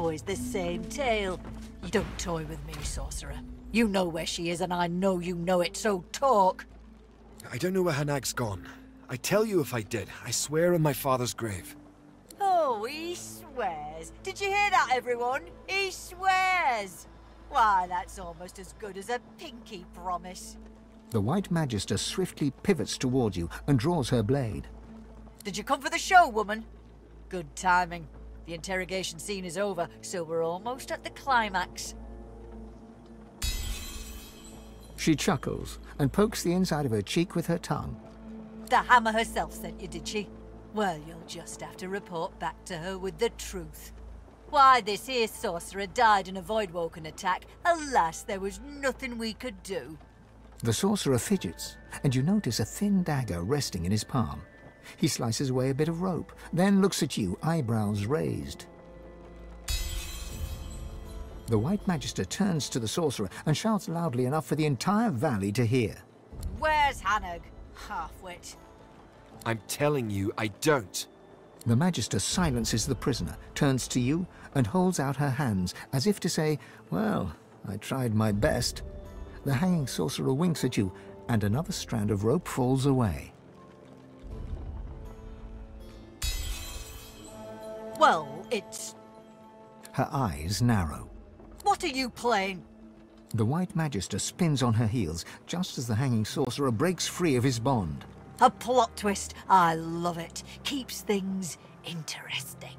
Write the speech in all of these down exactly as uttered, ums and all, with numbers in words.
always the same tale. Don't toy with me, sorcerer. You know where she is, and I know you know it, so talk. I don't know where Hannags gone. I tell you if I did, I swear on my father's grave. Oh, he swears. Did you hear that, everyone? He swears. Why, that's almost as good as a pinky promise. The White Magister swiftly pivots towards you and draws her blade. Did you come for the show, woman? Good timing. The interrogation scene is over, so we're almost at the climax. She chuckles and pokes the inside of her cheek with her tongue. The hammer herself sent you, did she? Well, you'll just have to report back to her with the truth. Why, this here sorcerer died in a Voidwoken attack. Alas, there was nothing we could do. The sorcerer fidgets, and you notice a thin dagger resting in his palm. He slices away a bit of rope, then looks at you, eyebrows raised. The White Magister turns to the sorcerer and shouts loudly enough for the entire valley to hear. Where's Hannag? Half-wit. I'm telling you, I don't. The Magister silences the prisoner, turns to you, and holds out her hands, as if to say, well, I tried my best. The hanging sorcerer winks at you, and another strand of rope falls away. Well, it's... Her eyes narrow. What are you playing? The White Magister spins on her heels, just as the hanging sorcerer breaks free of his bond. A plot twist. I love it. Keeps things interesting.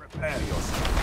Prepare yourself.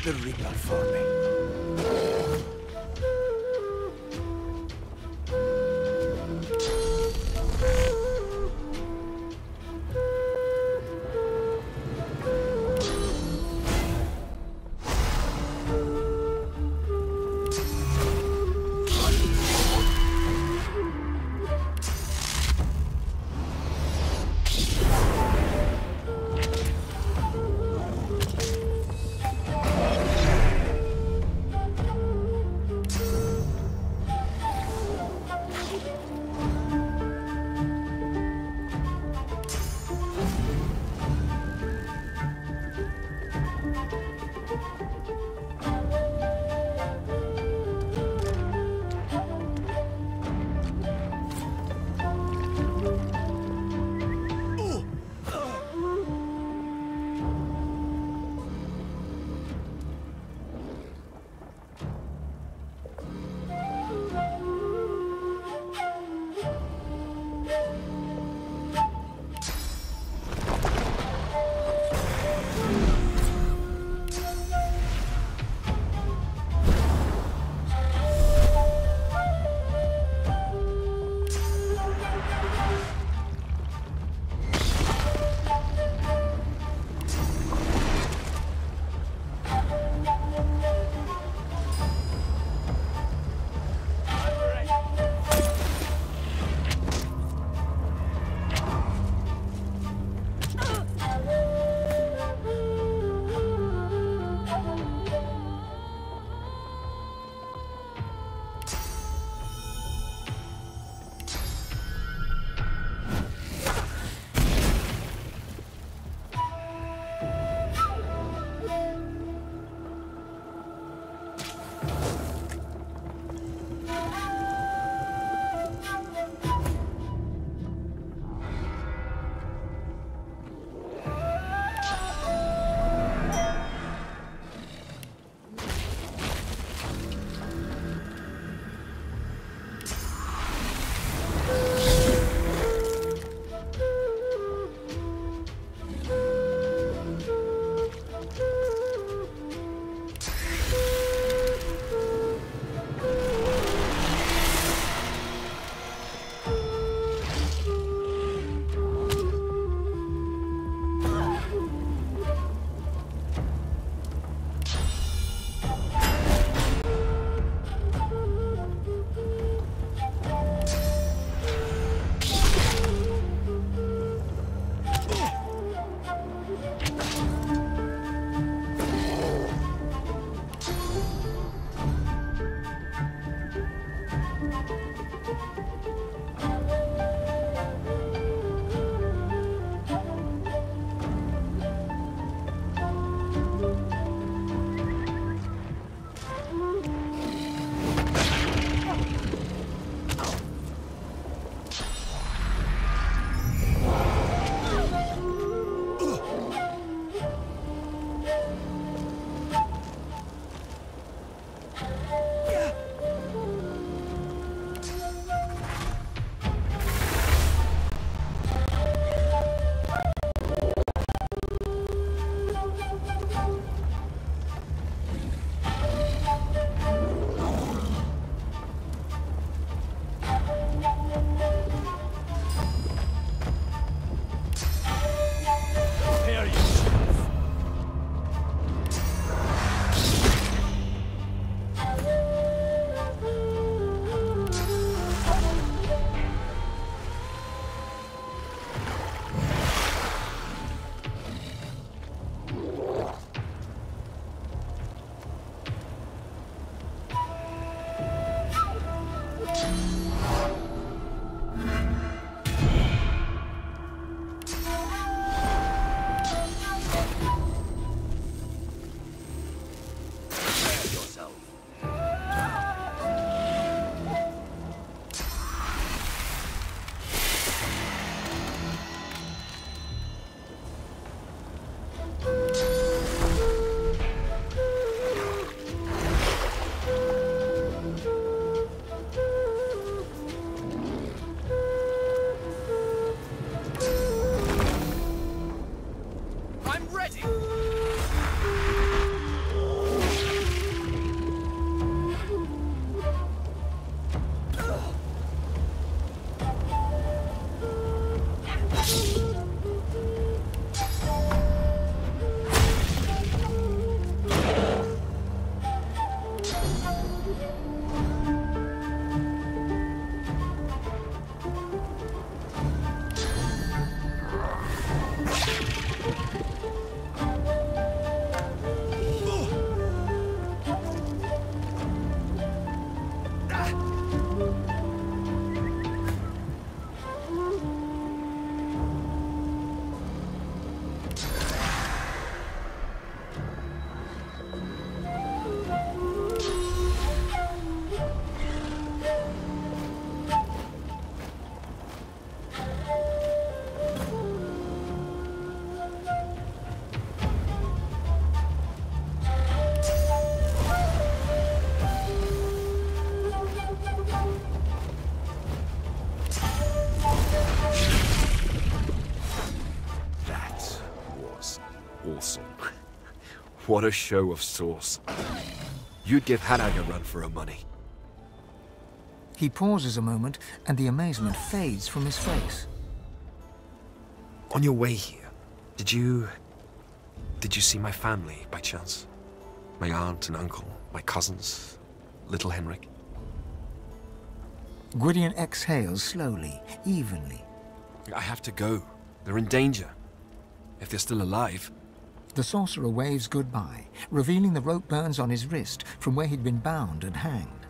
the Reaper for me. What a show of sauce. You'd give Hannag a run for her money. He pauses a moment, and the amazement fades from his face. On your way here, did you... Did you see my family, by chance? My aunt and uncle, my cousins, little Henrik? Gwydian exhales slowly, evenly. I have to go. They're in danger. If they're still alive. The sorcerer waves goodbye, revealing the rope burns on his wrist from where he'd been bound and hanged.